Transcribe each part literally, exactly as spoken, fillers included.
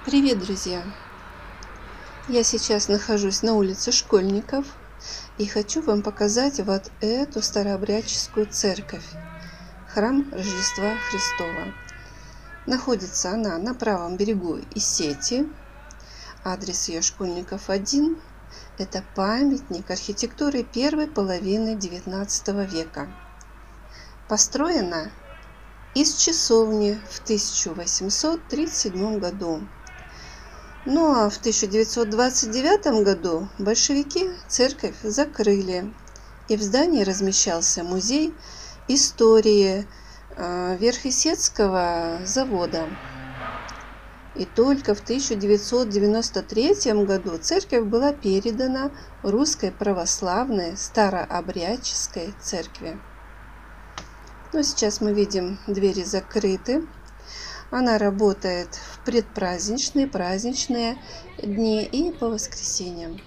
Привет, друзья! Я сейчас нахожусь на улице Школьников и хочу вам показать вот эту старообрядческую церковь, храм Рождества Христова. Находится она на правом берегу Исети, адрес ее Школьников один. Это памятник архитектуры первой половины девятнадцатого века. Построена из часовни в тысяча восемьсот тридцать седьмом году. Ну а в тысяча девятьсот двадцать девятом году большевики церковь закрыли, и в здании размещался музей истории Верхесецкого завода. И только в тысяча девятьсот девяносто третьем году церковь была передана Русской Православной Старообрядческой Церкви. Но сейчас мы видим, двери закрыты. Она работает в предпраздничные, праздничные дни и по воскресеньям.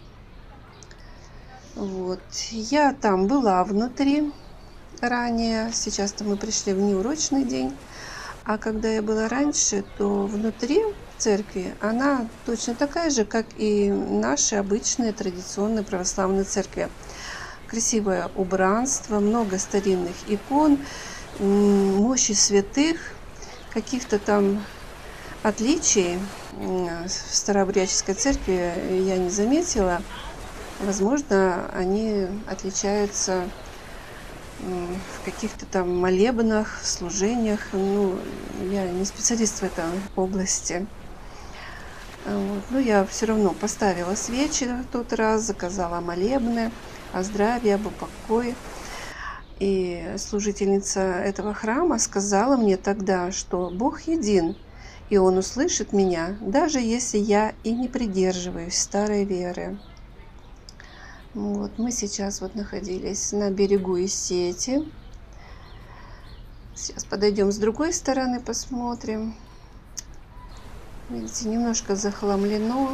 Вот. Я там была внутри ранее. Сейчас-то мы пришли в неурочный день. А когда я была раньше, то внутри церкви она точно такая же, как и наши обычные традиционные православные церкви. Красивое убранство, много старинных икон, мощи святых. Каких-то там отличий в старообрядческой церкви я не заметила. Возможно, они отличаются в каких-то там молебнах, служениях. Ну, я не специалист в этой области. Вот. Но я все равно поставила свечи в тот раз, заказала молебны о здравии, об упокое. И служительница этого храма сказала мне тогда, что Бог един, и Он услышит меня, даже если я и не придерживаюсь старой веры. Вот, мы сейчас вот находились на берегу Исети. Сейчас подойдем с другой стороны, посмотрим. Видите, немножко захламлено.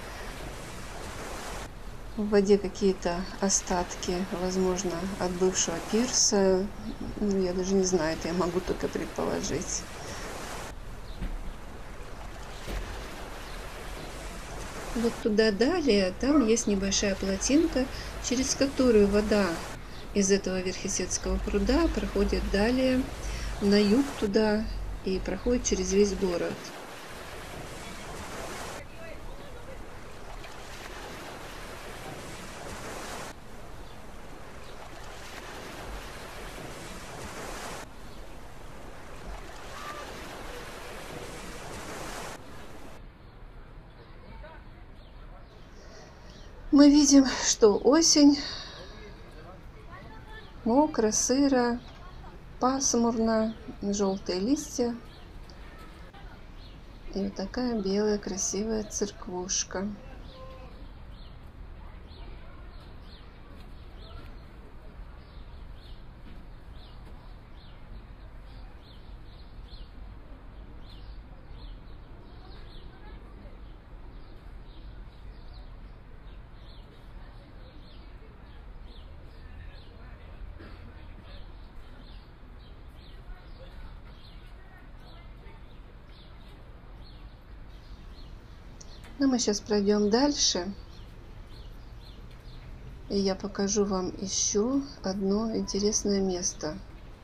В воде какие-то остатки, возможно, от бывшего пирса. Ну, я даже не знаю, это я могу только предположить. Вот туда далее, там есть небольшая плотинка, через которую вода из этого Верхесецкого пруда проходит далее на юг туда и проходит через весь город. Мы видим, что осень, мокро, сыро, пасмурно, желтые листья и вот такая белая красивая церквушка. Ну, мы сейчас пройдем дальше, и я покажу вам еще одно интересное место.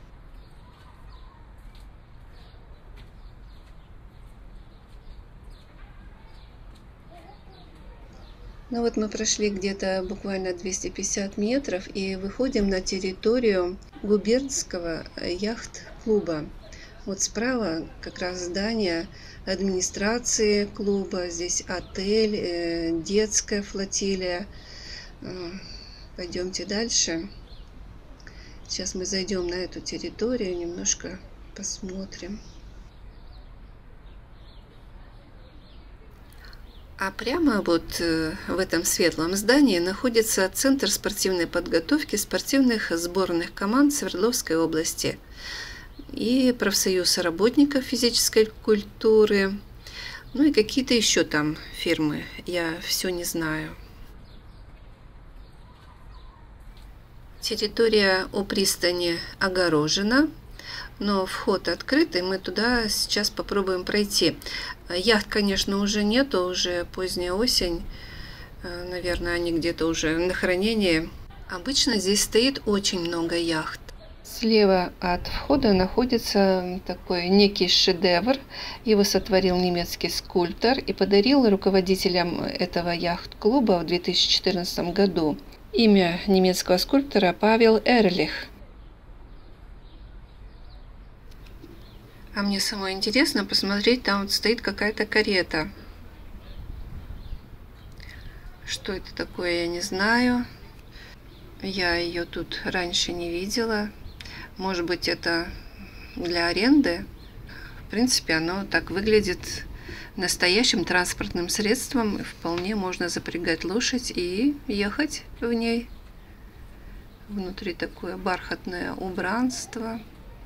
Ну вот мы прошли где-то буквально двести пятьдесят метров и выходим на территорию губернского яхт-клуба. Вот справа как раз здание администрации клуба, здесь отель, детская флотилия. Пойдемте дальше. Сейчас мы зайдем на эту территорию, немножко посмотрим. А прямо вот в этом светлом здании находится Центр спортивной подготовки спортивных сборных команд Свердловской области и профсоюз работников физической культуры, ну и какие-то еще там фирмы, я все не знаю. Территория у пристани огорожена, но вход открытый, мы туда сейчас попробуем пройти. Яхт, конечно, уже нету, уже поздняя осень, наверное, они где-то уже на хранении. Обычно здесь стоит очень много яхт. Слева от входа находится такой некий шедевр. Его сотворил немецкий скульптор и подарил руководителям этого яхт-клуба в две тысячи четырнадцатом году. Имя немецкого скульптора Павел Эрлих. А мне самое интересно посмотреть, там вот стоит какая-то карета. Что это такое, я не знаю. Я ее тут раньше не видела. Может быть, это для аренды. В принципе, оно так выглядит настоящим транспортным средством. Вполне можно запрягать лошадь и ехать в ней. Внутри такое бархатное убранство.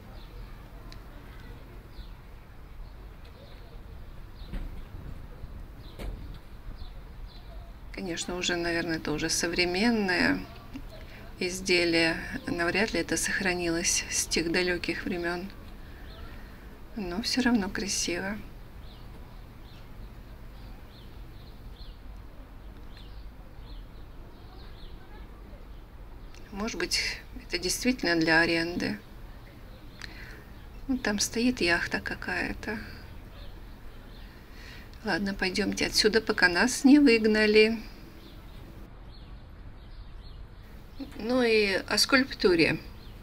Конечно, уже, наверное, это уже современное изделие. Навряд ли это сохранилось с тех далеких времен. Но все равно красиво. Может быть, это действительно для аренды. Ну, там стоит яхта какая-то. Ладно, пойдемте отсюда, пока нас не выгнали. Ну и о скульптуре.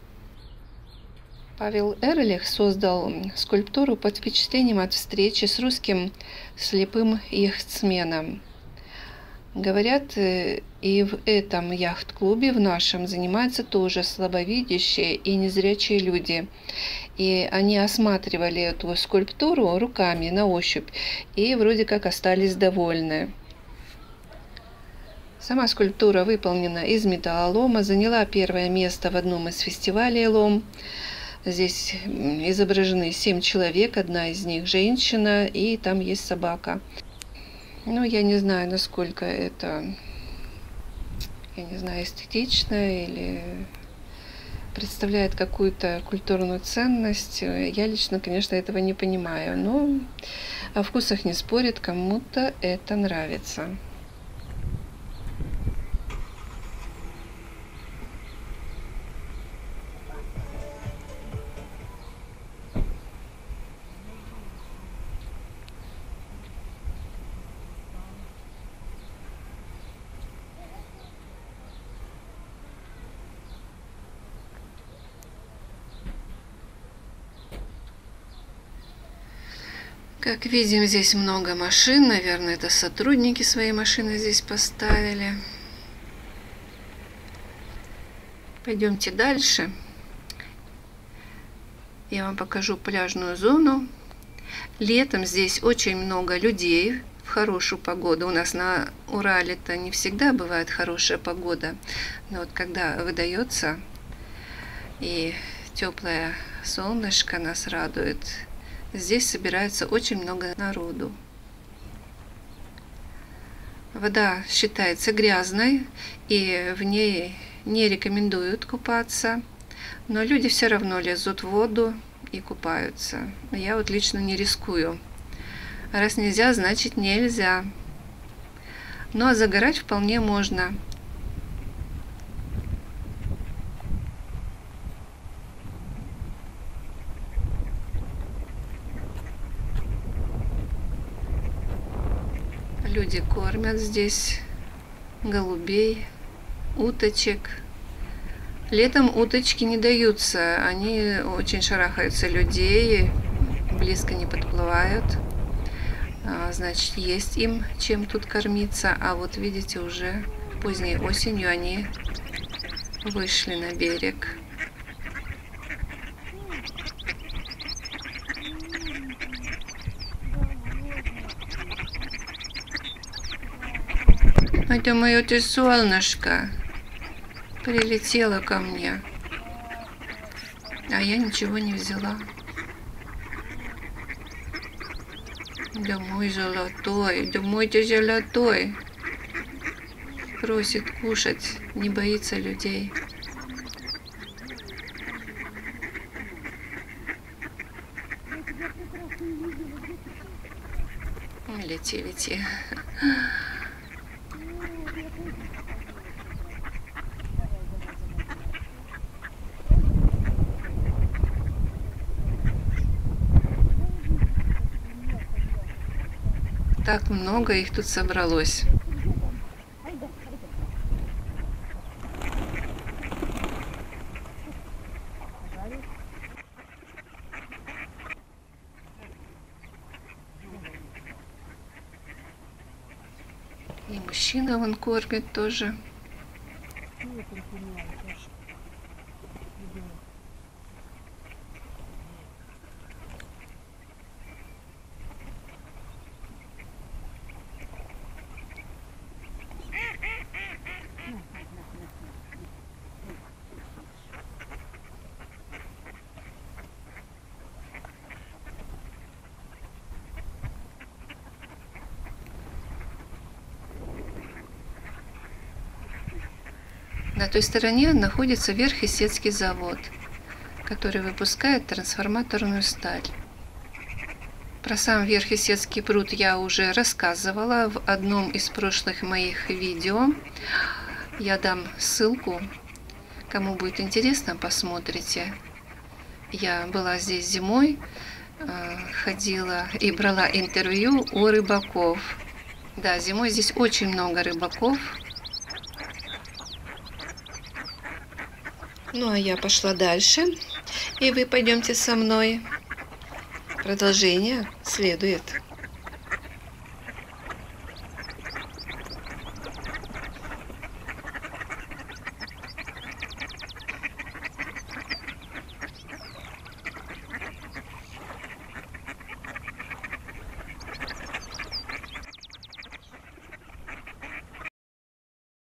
Павел Эрлих создал скульптуру под впечатлением от встречи с русским слепым яхтсменом. Говорят, и в этом яхт-клубе, в нашем, занимаются тоже слабовидящие и незрячие люди. И они осматривали эту скульптуру руками на ощупь и вроде как остались довольны. Сама скульптура выполнена из металлолома, заняла первое место в одном из фестивалей лом. Здесь изображены семь человек, одна из них женщина, и там есть собака. Ну, я не знаю, насколько это, я не знаю, эстетично или представляет какую-то культурную ценность. Я лично, конечно, этого не понимаю, но о вкусах не спорят, кому-то это нравится. Как видим, здесь много машин. Наверное, это сотрудники свои машины здесь поставили. Пойдемте дальше. Я вам покажу пляжную зону. Летом здесь очень много людей в хорошую погоду. У нас на Урале-то не всегда бывает хорошая погода. Но вот когда выдается и теплое солнышко нас радует, здесь собирается очень много народу. Вода считается грязной, и в ней не рекомендуют купаться, но люди все равно лезут в воду и купаются. Я вот лично не рискую. Раз нельзя, значит нельзя. Ну а загорать вполне можно. Люди кормят здесь голубей, уточек. Летом уточки не даются, они очень шарахаются людей, близко не подплывают. Значит, есть им чем тут кормиться. А вот видите, уже поздней осенью они вышли на берег. Это мое ты солнышко прилетело ко мне, а я ничего не взяла. Да мой золотой, да мой ты золотой. Просит кушать, не боится людей. Лети, лети. Так много их тут собралось. И мужчина вон кормит тоже. На той стороне находится Верхесецкий завод, который выпускает трансформаторную сталь. Про сам Верхесецкий пруд я уже рассказывала в одном из прошлых моих видео. Я дам ссылку. Кому будет интересно, посмотрите. Я была здесь зимой, ходила и брала интервью у рыбаков. Да, зимой здесь очень много рыбаков. Ну, а я пошла дальше, и вы пойдемте со мной. Продолжение следует.